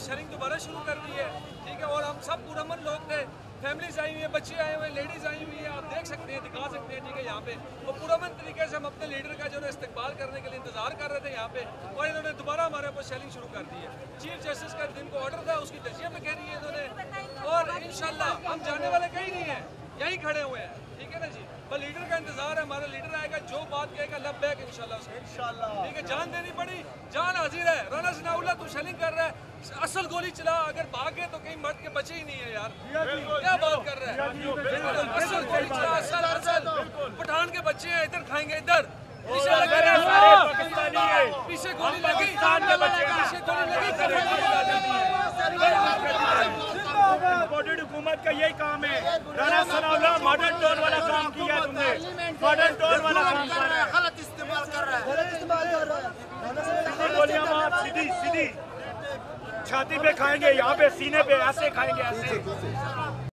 Shelling दोबारा शुरू कर दी है, ठीक है। और हम सब पुरअमन लोग थे, फैमिलीज आई हुई है, बच्चे आए हुए हैं, लेडीज़ आई हुई है, आप देख सकते हैं, दिखा सकते हैं, ठीक है। यहाँ पे वो पुरअमन तरीके से हम अपने लीडर का जो है इस्तकबाल करने के लिए इंतजार कर रहे थे यहाँ पे, और इन्होंने दोबारा हमारे ऊपर शेलिंग शुरू कर दी है। चीफ जस्टिस का जिनको ऑर्डर था उसकी तजिया में कह रही है इन्होंने, और इंशाल्लाह हम जाने वाले कहीं नहीं है, यहीं खड़े हुए हैं, ठीक है ना जी। बस लीडर का इंतजार है, हमारा लीडर आएगा, जो बात कहेगा लब्बैक इंशाल्लाह, ठीक है। जान देनी पड़ी, जान हाजिर है। राना सनाउल्लाह तू शेलिंग कर रहा है, असल गोली चला, अगर भाग गए तो कहीं मर्द के बचे ही नहीं है यार, क्या बात कर रहा है। असल गोली चला, असल पठान के बच्चे हैं, इधर खाएंगे, इधर पीछे गोली लगी, पीछे गोली लगी, इम्पोर्टेड हुकूमत का यही काम है। राना सनाउल्लाह मॉडर्न टोन वाला काम किया है तुमने, मॉडर्न टोन वाला काम कर रहा है, गलत इस्तेमाल कर रहा है। गोलियां आप सीधी सीधी छाती पे खाएंगे, यहाँ पे सीने पे ऐसे खाएंगे, ऐसे।